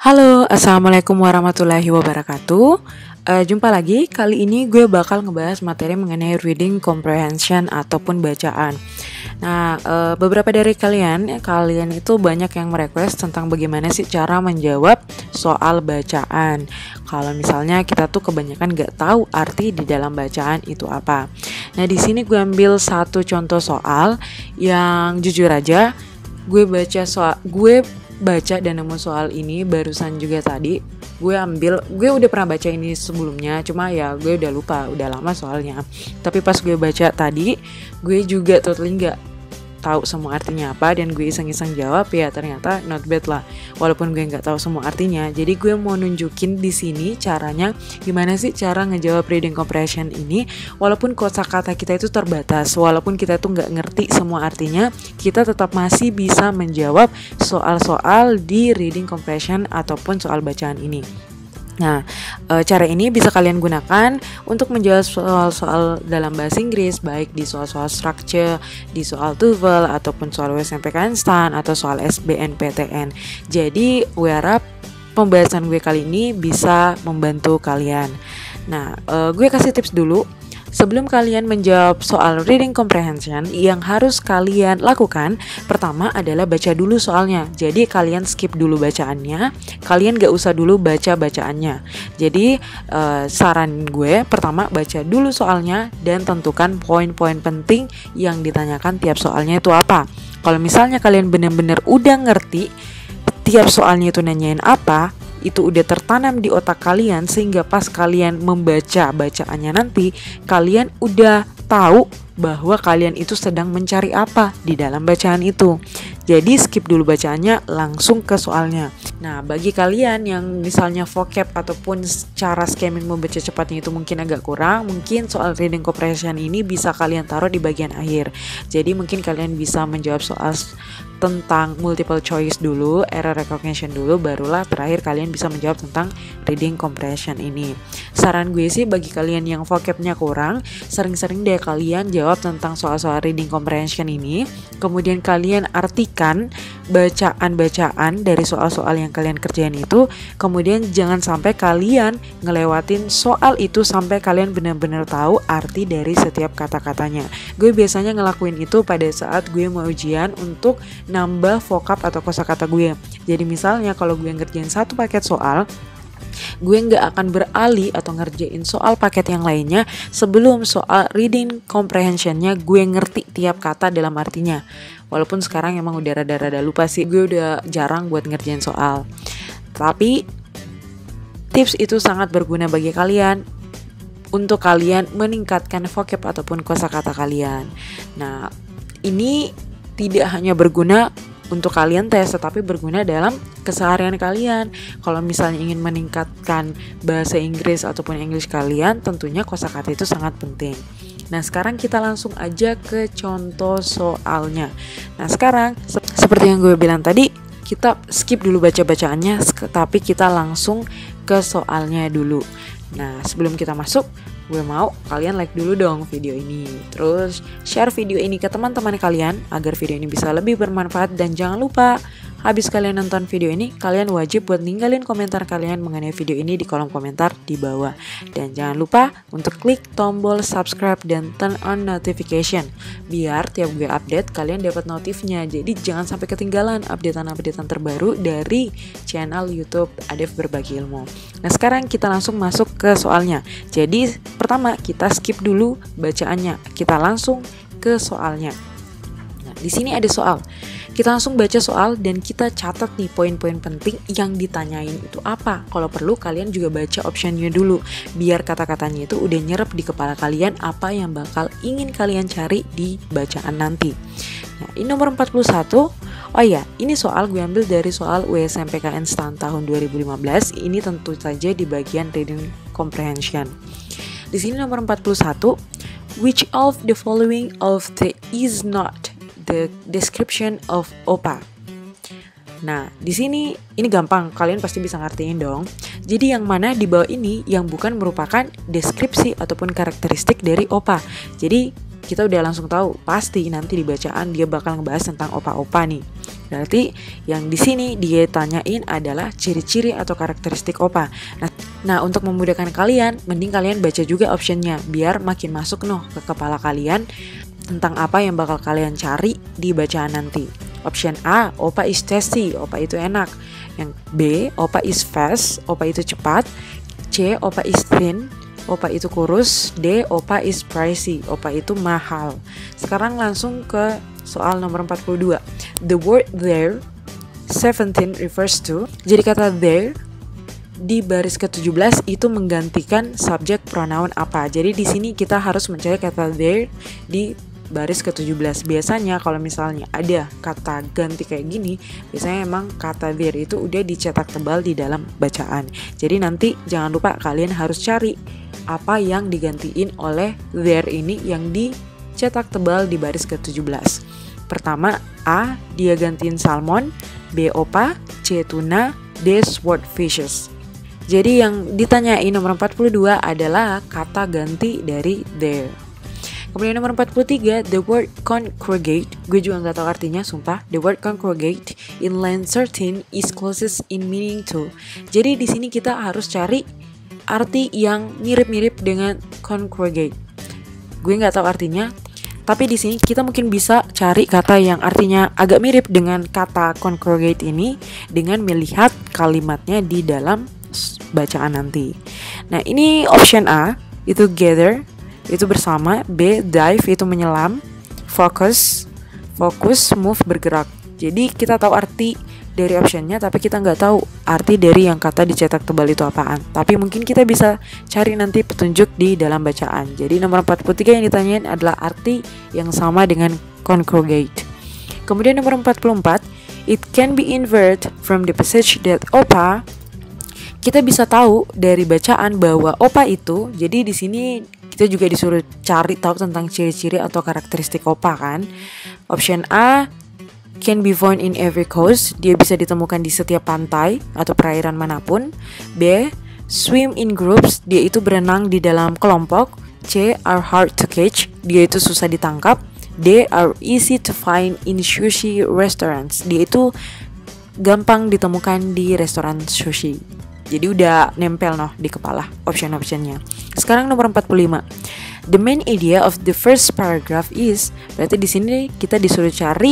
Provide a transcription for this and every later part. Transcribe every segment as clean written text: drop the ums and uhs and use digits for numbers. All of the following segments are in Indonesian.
Halo, assalamualaikum warahmatullahi wabarakatuh. Jumpa lagi. Kali ini gue bakal ngebahas materi mengenai reading comprehension ataupun bacaan. Nah, beberapa dari kalian itu banyak yang merequest tentang bagaimana sih cara menjawab soal bacaan. Kalau misalnya kita tuh kebanyakan gak tahu arti di dalam bacaan itu apa. Nah, di sini gue ambil satu contoh soal yang jujur aja gue baca dan nemu soal ini barusan juga tadi. Gue udah pernah baca ini sebelumnya, cuma ya gue udah lupa, udah lama soalnya. Tapi pas gue baca tadi, gue juga totally gak tahu semua artinya apa, dan gue iseng-iseng jawab, ya ternyata not bad lah, walaupun gue nggak tahu semua artinya. Jadi gue mau nunjukin di sini caranya gimana sih cara ngejawab reading comprehension ini, walaupun kosakata kita itu terbatas, walaupun kita tuh nggak ngerti semua artinya, kita tetap masih bisa menjawab soal-soal di reading comprehension ataupun soal bacaan ini. Nah, cara ini bisa kalian gunakan untuk menjawab soal-soal dalam bahasa Inggris, baik di soal-soal structure, di soal TOEFL, ataupun soal USMPK Instan, atau soal SBMPTN. Jadi, gue harap pembahasan gue kali ini bisa membantu kalian. Nah, gue kasih tips dulu. Sebelum kalian menjawab soal reading comprehension, yang harus kalian lakukan pertama adalah baca dulu soalnya. Jadi kalian skip dulu bacaannya, kalian gak usah dulu baca bacaannya. Jadi saran gue pertama baca dulu soalnya dan tentukan poin-poin penting yang ditanyakan tiap soalnya itu apa. Kalau misalnya kalian benar-benar udah ngerti tiap soalnya itu nanyain apa, itu udah tertanam di otak kalian, sehingga pas kalian membaca bacaannya nanti, kalian udah tahu bahwa kalian itu sedang mencari apa di dalam bacaan itu. Jadi skip dulu bacaannya, langsung ke soalnya. Nah, bagi kalian yang misalnya vocab ataupun cara scamming membaca cepatnya itu mungkin agak kurang, mungkin soal reading comprehension ini bisa kalian taruh di bagian akhir. Jadi mungkin kalian bisa menjawab soal tentang multiple choice dulu, error recognition dulu, barulah terakhir kalian bisa menjawab tentang reading comprehension ini. Saran gue sih bagi kalian yang vocabnya kurang, sering-sering deh kalian jawab tentang soal-soal reading comprehension ini, kemudian kalian artikan bacaan-bacaan dari soal-soal yang kalian kerjain itu, kemudian jangan sampai kalian ngelewatin soal itu sampai kalian benar-benar tahu arti dari setiap kata-katanya. Gue biasanya ngelakuin itu pada saat gue mau ujian untuk nambah vocab atau kosakata gue. Jadi misalnya kalau gue ngerjain satu paket soal, gue nggak akan beralih atau ngerjain soal paket yang lainnya sebelum soal reading comprehensionnya gue ngerti tiap kata dalam artinya. Walaupun sekarang emang udah rada-rada lupa sih, gue udah jarang buat ngerjain soal. Tapi tips itu sangat berguna bagi kalian untuk kalian meningkatkan vocab ataupun kosakata kalian. Nah, ini tidak hanya berguna untuk kalian tes, tetapi berguna dalam keseharian kalian. Kalau misalnya ingin meningkatkan bahasa Inggris ataupun English kalian, tentunya kosakata itu sangat penting. Nah, sekarang kita langsung aja ke contoh soalnya. Nah, sekarang seperti yang gue bilang tadi, kita skip dulu baca-bacaannya, tapi kita langsung ke soalnya dulu. Nah, sebelum kita masuk, gue mau kalian like dulu dong video ini. Terus share video ini ke teman-teman kalian agar video ini bisa lebih bermanfaat. Dan jangan lupa, habis kalian nonton video ini, kalian wajib buat ninggalin komentar kalian mengenai video ini di kolom komentar di bawah. Dan jangan lupa untuk klik tombol subscribe dan turn on notification, biar tiap gue update kalian dapat notifnya. Jadi jangan sampai ketinggalan updatean-updatean terbaru dari channel YouTube Adef Berbagi Ilmu. Nah, sekarang kita langsung masuk ke soalnya. Jadi pertama kita skip dulu bacaannya, kita langsung ke soalnya. Nah, di sini ada soal. Kita langsung baca soal dan kita catat nih poin-poin penting yang ditanyain itu apa. Kalau perlu kalian juga baca optionnya dulu, biar kata-katanya itu udah nyerap di kepala kalian apa yang bakal ingin kalian cari di bacaan nanti. Nah, ini nomor 41. Oh ya, ini soal gue ambil dari soal USMPK Instan tahun 2015. Ini tentu saja di bagian reading comprehension. Di sini nomor 41, which of the following of the is not the description of OPA? Nah, di sini ini gampang, kalian pasti bisa ngertiin dong. Jadi yang mana di bawah ini yang bukan merupakan deskripsi ataupun karakteristik dari OPA. Jadi kita udah langsung tahu pasti nanti di bacaan dia bakal ngebahas tentang opa-opa nih. Berarti yang di sini dia tanyain adalah ciri-ciri atau karakteristik opa. Nah, untuk memudahkan kalian, mending kalian baca juga optionnya biar makin masuk ke kepala kalian tentang apa yang bakal kalian cari di bacaan nanti. Option A, opa is tasty, opa itu enak. Yang B, opa is fast, opa itu cepat. C, opa is thin, opa itu kurus. D, opa is pricey, opa itu mahal. Sekarang langsung ke soal nomor 42. The word there 17 refers to. Jadi kata there di baris ke-17 itu menggantikan subjek pronoun apa. Jadi di sini kita harus mencari kata there di baris ke-17. Biasanya kalau misalnya ada kata ganti kayak gini, biasanya emang kata there itu udah dicetak tebal di dalam bacaan. Jadi nanti jangan lupa kalian harus cari apa yang digantiin oleh there ini yang dicetak tebal di baris ke-17. Pertama, A, dia gantiin salmon. B, opa. C, tuna. D, swordfishes. Jadi yang ditanyain nomor 42 adalah kata ganti dari there. Kemudian nomor 43, the word congregate. Gue juga gak tahu artinya, sumpah. The word congregate in line 13 is closest in meaning to. Jadi di sini kita harus cari arti yang mirip-mirip dengan congregate. Gue gak tahu artinya, tapi di sini kita mungkin bisa cari kata yang artinya agak mirip dengan kata congregate ini dengan melihat kalimatnya di dalam bacaan nanti. Nah, ini option A, itu gather, itu bersama. B, dive, itu menyelam. Focus, move, bergerak. Jadi kita tahu arti dari optionnya, tapi kita nggak tahu arti dari yang kata dicetak tebal itu apaan. Tapi mungkin kita bisa cari nanti petunjuk di dalam bacaan. Jadi nomor 43 yang ditanyain adalah arti yang sama dengan congregate. Kemudian nomor 44, it can be inferred from the passage that opa. Kita bisa tahu dari bacaan bahwa opa itu, jadi di sini kita juga disuruh cari tahu tentang ciri-ciri atau karakteristik opa kan. Option A, can be found in every coast, dia bisa ditemukan di setiap pantai atau perairan manapun. B, swim in groups, dia itu berenang di dalam kelompok. C, are hard to catch, dia itu susah ditangkap. D, are easy to find in sushi restaurants, dia itu gampang ditemukan di restoran sushi. Jadi udah nempel di kepala option-optionnya. Sekarang nomor 45. The main idea of the first paragraph is, berarti di sini kita disuruh cari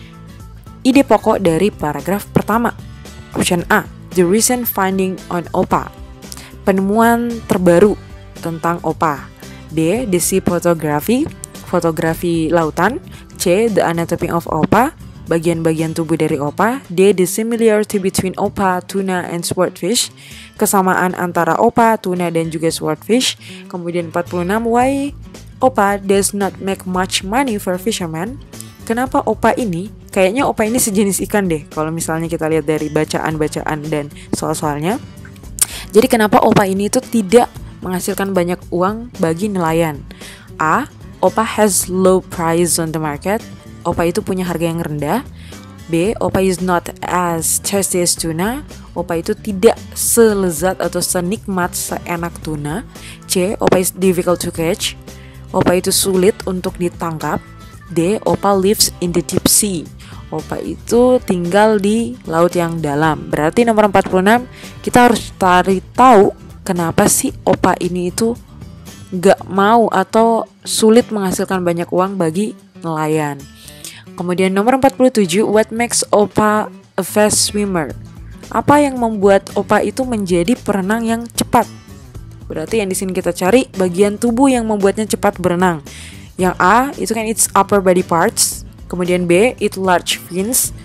ide pokok dari paragraf pertama. Option A, the recent finding on opa, penemuan terbaru tentang opa. B, the sea photography, fotografi lautan. C, the anatomy of opa, bagian-bagian tubuh dari opa. D, the similarity between opa, tuna, and swordfish, kesamaan antara opa, tuna, dan juga swordfish. Kemudian 46, why opa does not make much money for fishermen. Kenapa opa ini, kayaknya opa ini sejenis ikan deh kalau misalnya kita lihat dari bacaan-bacaan dan soal-soalnya. Jadi kenapa opa ini itu tidak menghasilkan banyak uang bagi nelayan. A, opa has low price on the market, opa itu punya harga yang rendah. B, opa is not as tasty as tuna, opa itu tidak selezat atau senikmat seenak tuna. C, opa is difficult to catch, opa itu sulit untuk ditangkap. D, opa lives in the deep sea, opa itu tinggal di laut yang dalam. Berarti nomor 46 kita harus cari tahu kenapa sih opa ini itu gak mau atau sulit menghasilkan banyak uang bagi nelayan. Kemudian nomor 47, what makes opa a fast swimmer? Apa yang membuat opa itu menjadi perenang yang cepat? Berarti yang di sini kita cari bagian tubuh yang membuatnya cepat berenang. Yang A itu kan its upper body parts. Kemudian B, it large fins.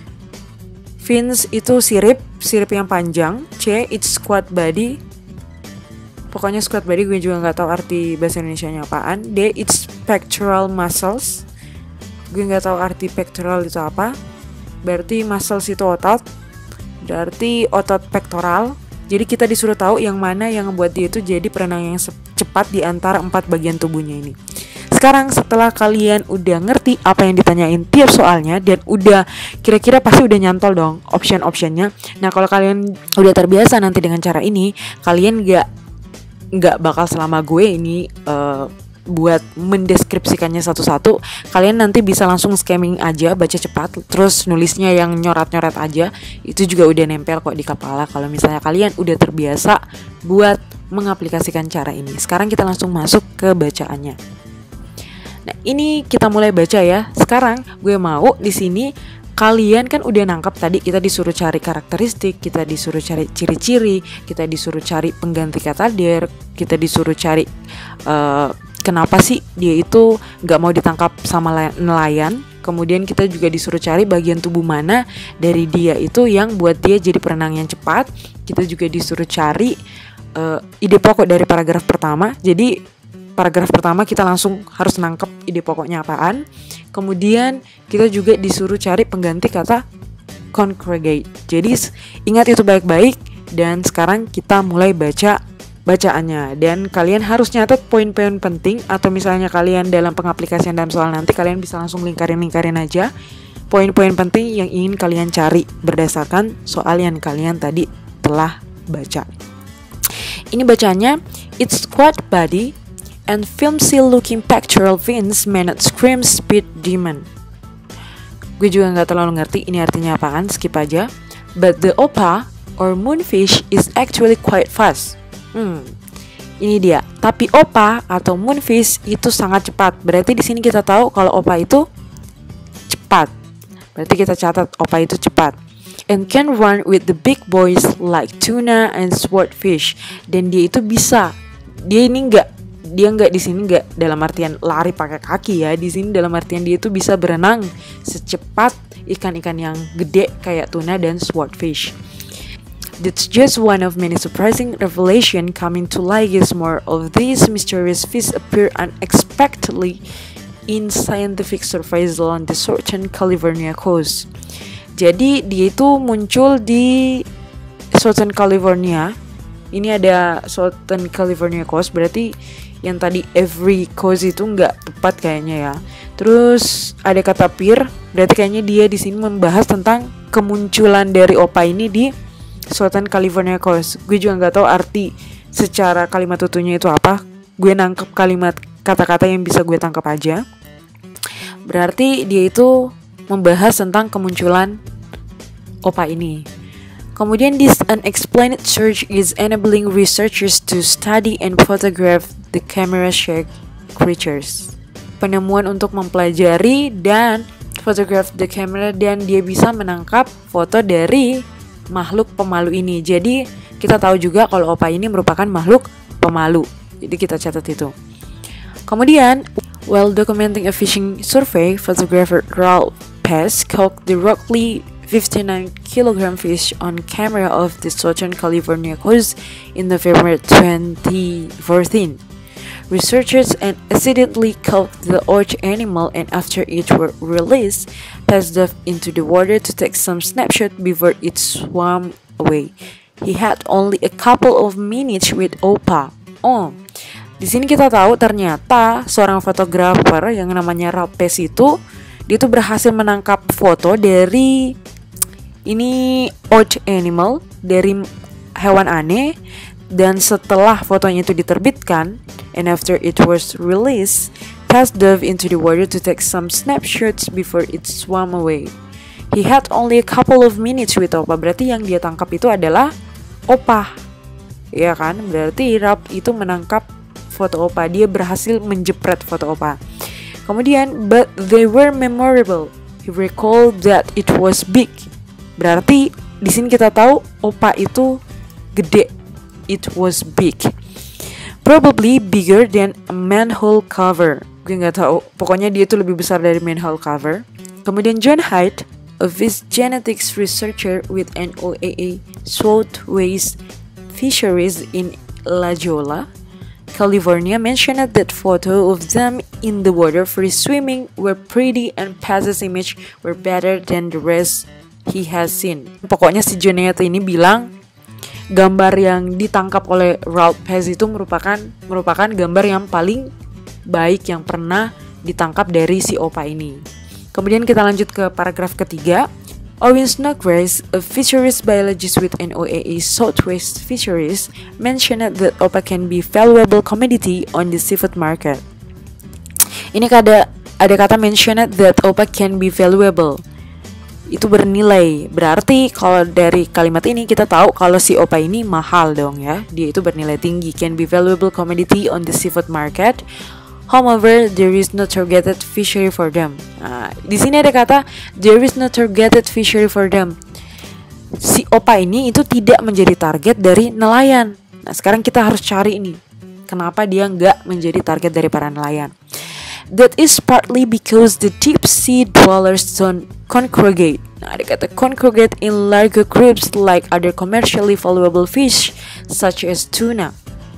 Fins itu sirip yang panjang. C, its squat body. Pokoknya squat body gue juga gak tahu arti bahasa Indonesianya apaan. D, its pectoral muscles. Gue gak tahu arti pectoral itu apa. Berarti muscles itu otot. Berarti otot pektoral. Jadi kita disuruh tahu yang mana yang membuat dia itu jadi perenang yang cepat di antara 4 bagian tubuhnya ini. Sekarang setelah kalian udah ngerti apa yang ditanyain tiap soalnya dan udah kira-kira pasti udah nyantol dong option-optionnya. Nah kalau kalian udah terbiasa nanti dengan cara ini, kalian gak bakal selama gue ini buat mendeskripsikannya satu-satu. Kalian nanti bisa langsung scamming aja, baca cepat, terus nulisnya yang nyorat-nyorat aja. Itu juga udah nempel kok di kepala kalau misalnya kalian udah terbiasa buat mengaplikasikan cara ini. Sekarang kita langsung masuk ke bacaannya. Nah, ini kita mulai baca ya. Sekarang gue mau di sini kalian kan udah nangkap tadi, kita disuruh cari karakteristik, kita disuruh cari ciri-ciri, kita disuruh cari pengganti kata der, kita disuruh cari kenapa sih dia itu gak mau ditangkap sama nelayan. Kemudian kita juga disuruh cari bagian tubuh mana dari dia itu yang buat dia jadi perenang yang cepat. Kita juga disuruh cari ide pokok dari paragraf pertama. Jadi paragraf pertama kita langsung harus nangkep ide pokoknya apaan. Kemudian kita juga disuruh cari pengganti kata congregate. Jadi ingat itu baik-baik. Dan sekarang kita mulai bacaannya. Dan kalian harus nyatet poin-poin penting. Atau misalnya kalian dalam pengaplikasian dalam soal nanti, kalian bisa langsung lingkarin aja poin-poin penting yang ingin kalian cari berdasarkan soal yang kalian tadi telah baca. Ini bacanya, its squat body and filmy looking pectoral fins may not scream speed demon. Gue juga gak terlalu ngerti ini artinya apaan, skip aja. But the opah or moonfish is actually quite fast. Ini dia. Tapi opah atau moonfish itu sangat cepat. Berarti di sini kita tahu kalau opah itu cepat. Berarti kita catat opah itu cepat. And can run with the big boys like tuna and swordfish. Dan dia itu bisa. Dia nggak di sini nggak dalam artian lari pakai kaki ya. Di sini dalam artian dia itu bisa berenang secepat ikan-ikan yang gede kayak tuna dan swordfish. That's just one of many surprising revelation coming to light as more of these mysterious fish appear unexpectedly in scientific surveys along the Southern California coast. Jadi dia itu muncul di Southern California. Ini ada Southern California coast, berarti yang tadi every coast itu nggak tepat kayaknya ya. Terus ada kata peer, berarti kayaknya dia di sini membahas tentang kemunculan dari opah ini di Southern California coast. Gue juga nggak tahu arti secara kalimat utuhnya itu apa. Gue nangkep kalimat kata-kata yang bisa gue tangkap aja. Berarti dia itu membahas tentang kemunculan opah ini. Kemudian this unexplained surge is enabling researchers to study and photograph the camera-shaped creatures. Penemuan untuk mempelajari dan photograph the camera, dan dia bisa menangkap foto dari makhluk pemalu ini. Jadi kita tahu juga kalau opah ini merupakan makhluk pemalu. Jadi kita catat itu. Kemudian while documenting a fishing survey, photographer Ralph Pes caught the roughly 59 kilogram fish on camera of the Southern California coast in November 2014. Researchers accidentally caught the odd animal, and after it were released, Pes dove into the water to take some snapshot before it swam away. He had only a couple of minutes with opah. Di sini kita tahu ternyata seorang fotografer yang namanya Ralph Pes itu, dia tuh berhasil menangkap foto dari ini odd animal, dari hewan aneh. Dan setelah fotonya itu diterbitkan, and after it was released, Pes dove into the water to take some snapshots before it swam away. He had only a couple of minutes with opah. Berarti yang dia tangkap itu adalah opah, ya kan? Berarti Ralph itu menangkap foto opah. Dia berhasil menjepret foto opah. Kemudian, but they were memorable. He recalled that it was big. Berarti di sini kita tahu opah itu gede. It was big. Probably bigger than a manhole cover. Gue nggak tahu. Pokoknya dia itu lebih besar dari manhole cover. Kemudian John Haidt, a fish genetics researcher with NOAA Southwest Fisheries in La Jolla, California, mentioned that photo of them in the water free swimming were pretty and Pes's image were better than the rest he has seen. Pokoknya si John Haidt ini bilang gambar yang ditangkap oleh Ralph Pes itu merupakan gambar yang paling baik yang pernah ditangkap dari si opah ini. Kemudian kita lanjut ke paragraf ketiga. Owen Snodgrass, a fisheries biologist with NOAA Southwest Fisheries, mentioned that opah can be valuable commodity on the seafood market. Ini ada kata mentioned that opa can be valuable. Itu bernilai. Berarti kalau dari kalimat ini kita tahu kalau si opa ini mahal dong ya. Dia itu bernilai tinggi. Can be valuable commodity on the seafood market. However, there is no targeted fishery for them. Nah, di sini ada kata there is no targeted fishery for them. Si opa ini itu tidak menjadi target dari nelayan. Nah, sekarang kita harus cari ini. Kenapa dia nggak menjadi target dari para nelayan? That is partly because the deep sea dwellers don't congregate. Nah, ada kata congregate in larger groups like other commercially valuable fish such as tuna.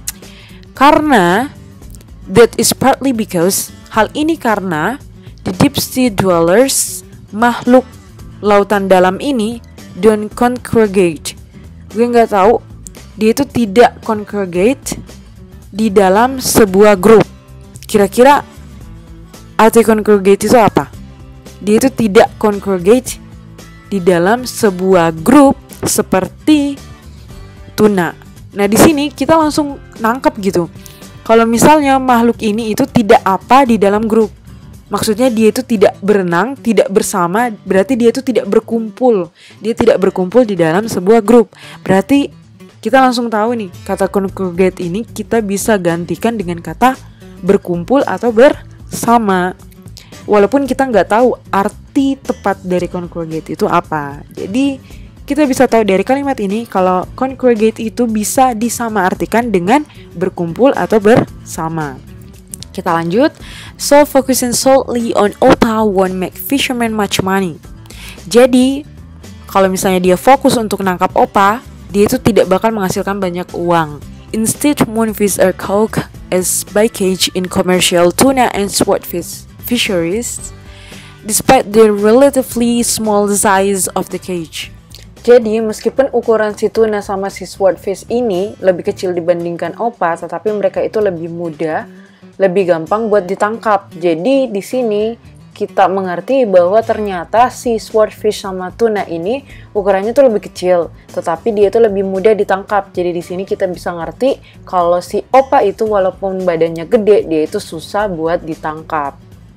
That is partly because hal ini karena the deep sea dwellers, makhluk lautan dalam ini, don't congregate. Gue nggak tahu, dia itu tidak congregate di dalam sebuah grup. Kira-kira arti congregate itu apa? Dia itu tidak congregate di dalam sebuah grup seperti tuna. Nah, di sini kita langsung nangkep gitu. Kalau misalnya makhluk ini itu tidak apa di dalam grup, maksudnya dia itu tidak berenang, tidak bersama, berarti dia itu tidak berkumpul. Dia tidak berkumpul di dalam sebuah grup. Berarti kita langsung tahu nih, kata congregate ini kita bisa gantikan dengan kata berkumpul atau bersama. Walaupun kita nggak tahu arti tepat dari congregate itu apa. Jadi kita bisa tahu dari kalimat ini kalau congregate itu bisa disamaartikan dengan berkumpul atau bersama. Kita lanjut. So focusing solely on opa won't make fishermen much money. Jadi kalau misalnya dia fokus untuk nangkap opa, dia itu tidak bakal menghasilkan banyak uang. Instead, moonfish are caught as bycatch in commercial tuna and swordfish fisheries, despite the relatively small size of the cage. Jadi meskipun ukuran si tuna sama si swordfish ini lebih kecil dibandingkan opa, tetapi mereka itu lebih mudah, lebih gampang buat ditangkap. Jadi di sini kita mengerti bahwa ternyata si swordfish sama tuna ini ukurannya tuh lebih kecil, tetapi dia tuh lebih mudah ditangkap. Jadi di sini kita bisa ngerti kalau si opa itu walaupun badannya gede, dia itu susah buat ditangkap.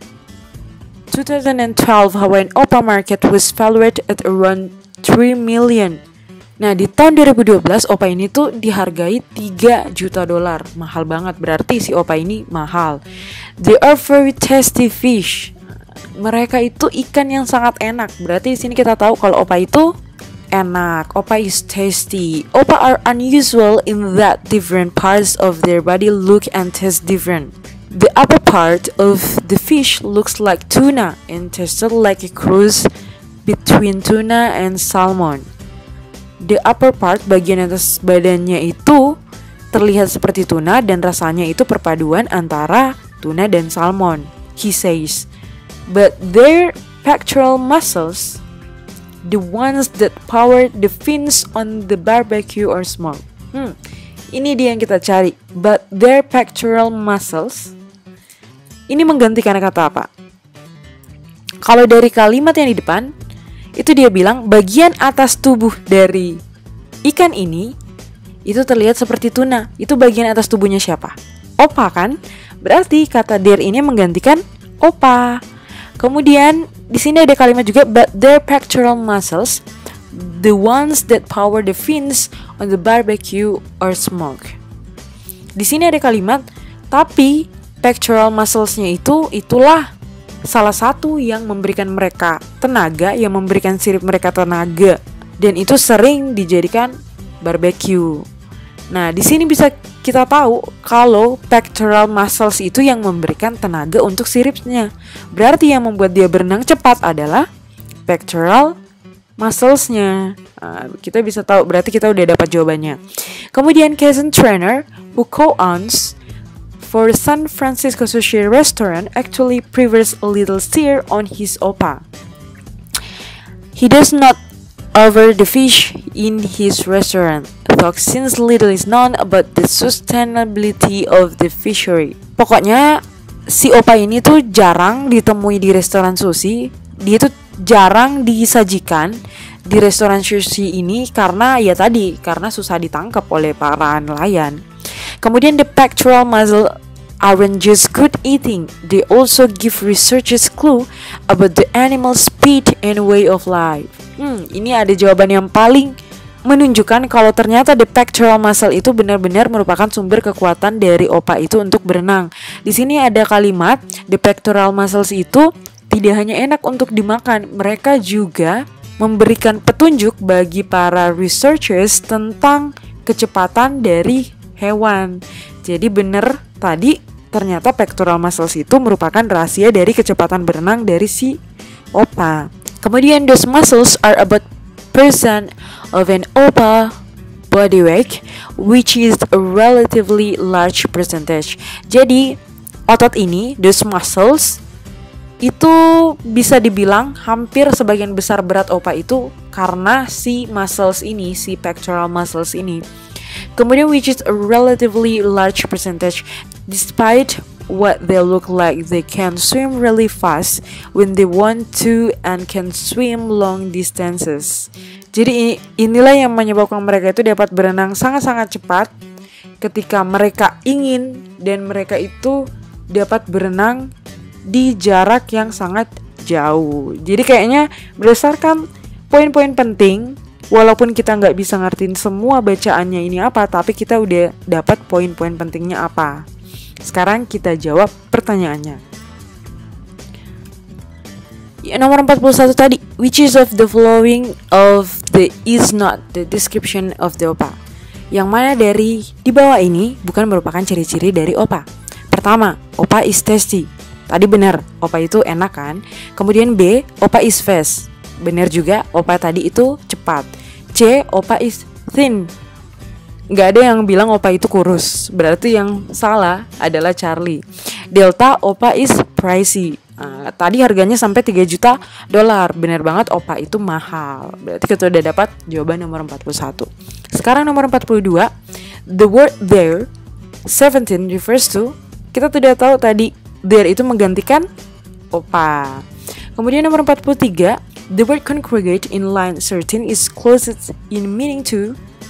2012, Hawaiian opa market was valued at around 3 million. Nah, di tahun 2012 opa ini tuh dihargai $3 juta. Mahal banget, berarti si opa ini mahal. They are very tasty fish. Mereka itu ikan yang sangat enak. Berarti di sini kita tahu kalau opa itu enak. Opa is tasty. Opa are unusual in that different parts of their body look and taste different. The upper part of the fish looks like tuna and tasted like a cross between tuna and salmon. The upper part, bagian atas badannya itu terlihat seperti tuna dan rasanya itu perpaduan antara tuna dan salmon, he says. But their pectoral muscles, the ones that power the fins on the barbecue or smoke. Ini dia yang kita cari. But their pectoral muscles. Ini menggantikan kata apa? Kalau dari kalimat yang di depan, itu dia bilang bagian atas tubuh dari ikan ini itu terlihat seperti tuna. Itu bagian atas tubuhnya siapa? Opa kan? Berarti kata their ini menggantikan opa. Kemudian di sini ada kalimat juga but their pectoral muscles, the ones that power the fins on the barbecue or smoke. Di sini ada kalimat tapi pectoral muscles-nya itulah salah satu yang memberikan mereka tenaga, yang memberikan sirip mereka tenaga, dan itu sering dijadikan barbecue. Nah, di sini bisa kita tahu kalau pectoral muscles itu yang memberikan tenaga untuk siripnya. Berarti yang membuat dia berenang cepat adalah pectoral muscles-nya. Nah, kita bisa tahu, berarti kita udah dapat jawabannya. Kemudian Kaizen trainer who co-owns for San Francisco sushi restaurant actually prefers a little sear on his opa. He does not offer the fish in his restaurant, though since little is known about the sustainability of the fishery. Pokoknya si opa ini tuh jarang ditemui di restoran sushi. Dia tuh jarang disajikan di restoran sushi ini karena karena susah ditangkap oleh para nelayan. Kemudian the pectoral muscle aren't just good eating, they also give researchers clue about the animal's speed and way of life. Ini ada jawaban yang paling menunjukkan kalau ternyata the pectoral muscle itu benar-benar merupakan sumber kekuatan dari opa itu untuk berenang. Di sini ada kalimat the pectoral muscles itu tidak hanya enak untuk dimakan, mereka juga memberikan petunjuk bagi para researchers tentang kecepatan dari hewan. Jadi benar tadi ternyata pectoral muscles itu merupakan rahasia dari kecepatan berenang dari si opa. Kemudian those muscles are about percent of an opa body weight, which is a relatively large percentage. Jadi otot ini, those muscles, itu bisa dibilang hampir sebagian besar berat opa itu karena si muscles ini, si pectoral muscles ini. Kemudian which is a relatively large percentage. Despite what they look like, they can swim really fast when they want to and can swim long distances. Jadi inilah yang menyebabkan mereka itu dapat berenang sangat-sangat cepat ketika mereka ingin, dan mereka itu dapat berenang di jarak yang sangat jauh. Jadi kayaknya berdasarkan poin-poin penting, walaupun kita nggak bisa ngertiin semua bacaannya ini apa, tapi kita udah dapat poin-poin pentingnya apa. Sekarang kita jawab pertanyaannya. Nomor 41 tadi, which is of the following of the is not the description of the opa? Yang mana dari di bawah ini bukan merupakan ciri-ciri dari opa? Pertama, opa is tasty. Tadi benar, opa itu enak kan? Kemudian B, opa is fast. Benar juga, opa tadi itu cepat. C, opa is thin. Gak ada yang bilang opa itu kurus. Berarti yang salah adalah Charlie. Delta, opa is pricey. Tadi harganya sampai 3 juta dolar. Benar banget, opa itu mahal. Berarti kita udah dapat jawaban nomor 41. Sekarang nomor 42. The word there 17 refers to, kita sudah tahu tadi there itu menggantikan opa. Kemudian nomor 43. The word congregate in line 13 is closest in meaning to.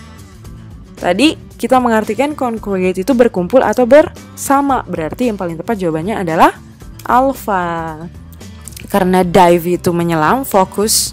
Tadi kita mengartikan congregate itu berkumpul atau bersama. Berarti yang paling tepat jawabannya adalah alpha. Karena dive itu menyelam, fokus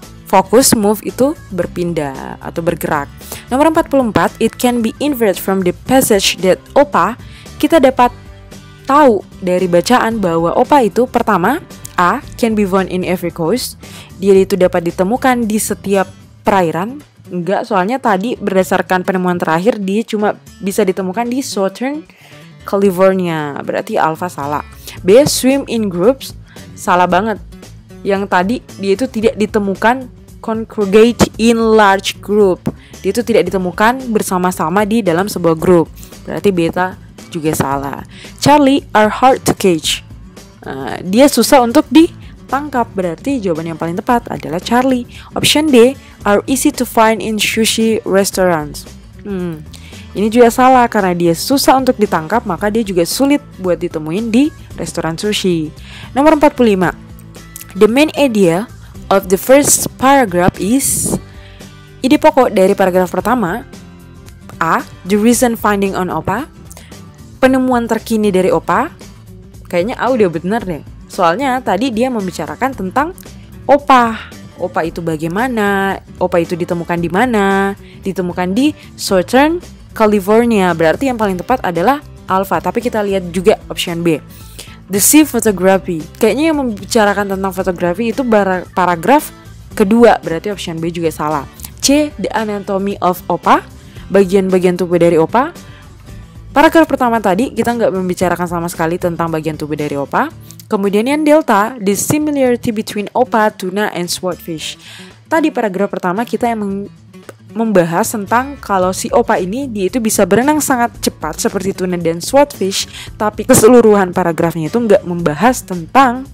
move itu berpindah atau bergerak. Nomor 44, it can be inferred from the passage that opa. Kita dapat tahu dari bacaan bahwa opa itu pertama, A, can be found in every coast. Dia itu dapat ditemukan di setiap perairan. Enggak, soalnya tadi berdasarkan penemuan terakhir dia cuma bisa ditemukan di Southern California. Berarti alpha salah. B, swim in groups. Salah banget. Yang tadi dia itu tidak ditemukan congregate in large group. Dia itu tidak ditemukan bersama-sama di dalam sebuah grup. Berarti beta juga salah. Charlie are hard to catch. Dia susah untuk ditangkap. Berarti jawaban yang paling tepat adalah Charlie. Option D, are easy to find in sushi restaurants. Ini juga salah karena dia susah untuk ditangkap, maka dia juga sulit buat ditemuin di restoran sushi. Nomor 45. The main idea of the first paragraph is, ide pokok dari paragraf pertama. A, the recent finding on opa. Penemuan terkini dari opa. Kayaknya A udah bener deh. Soalnya tadi dia membicarakan tentang opa. Opa itu bagaimana? Opa itu ditemukan di mana? Ditemukan di Southern California. Berarti yang paling tepat adalah alpha. Tapi kita lihat juga option B, the sea photography. Kayaknya yang membicarakan tentang fotografi itu paragraf kedua. Berarti option B juga salah. C, the anatomy of opa. Bagian-bagian tubuh dari opa. Paragraf pertama tadi kita nggak membicarakan sama sekali tentang bagian tubuh dari opa. Kemudian yang delta, the similarity between opa, tuna, and swordfish. Tadi paragraf pertama kita yang membahas tentang kalau si opa ini dia itu bisa berenang sangat cepat seperti tuna dan swordfish. Tapi keseluruhan paragrafnya itu nggak membahas tentang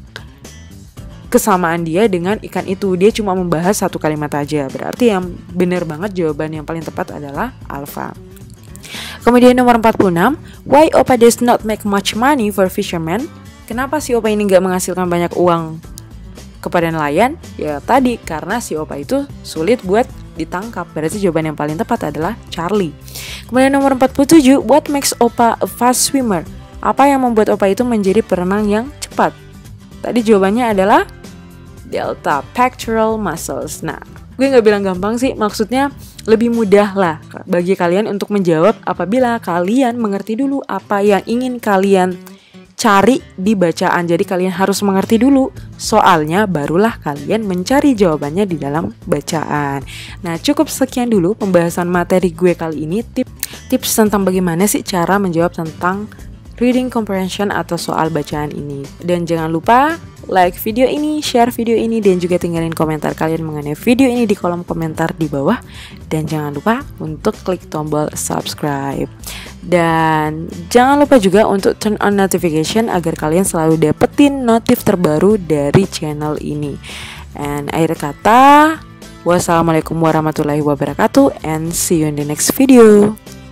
kesamaan dia dengan ikan itu. Dia cuma membahas satu kalimat aja. Berarti yang benar banget jawaban yang paling tepat adalah alpha. Kemudian nomor 46, why opa does not make much money for fishermen? Kenapa si opa ini nggak menghasilkan banyak uang kepada nelayan? Ya tadi karena si opa itu sulit buat ditangkap. Berarti jawaban yang paling tepat adalah Charlie. Kemudian nomor 47, what makes opa a fast swimmer? Apa yang membuat opa itu menjadi perenang yang cepat? Tadi jawabannya adalah delta pectoral muscles. Nah, gue gak bilang gampang sih, maksudnya lebih mudah lah bagi kalian untuk menjawab apabila kalian mengerti dulu apa yang ingin kalian cari di bacaan. Jadi kalian harus mengerti dulu soalnya, barulah kalian mencari jawabannya di dalam bacaan. Nah, cukup sekian dulu pembahasan materi gue kali ini. Tips tentang bagaimana sih cara menjawab tentang reading comprehension atau soal bacaan ini. Dan jangan lupa like video ini, share video ini, dan juga tinggalin komentar kalian mengenai video ini di kolom komentar di bawah. Dan jangan lupa untuk klik tombol subscribe. Dan jangan lupa juga untuk turn on notification agar kalian selalu dapetin notif terbaru dari channel ini. And akhir kata, wassalamualaikum warahmatullahi wabarakatuh, and see you in the next video.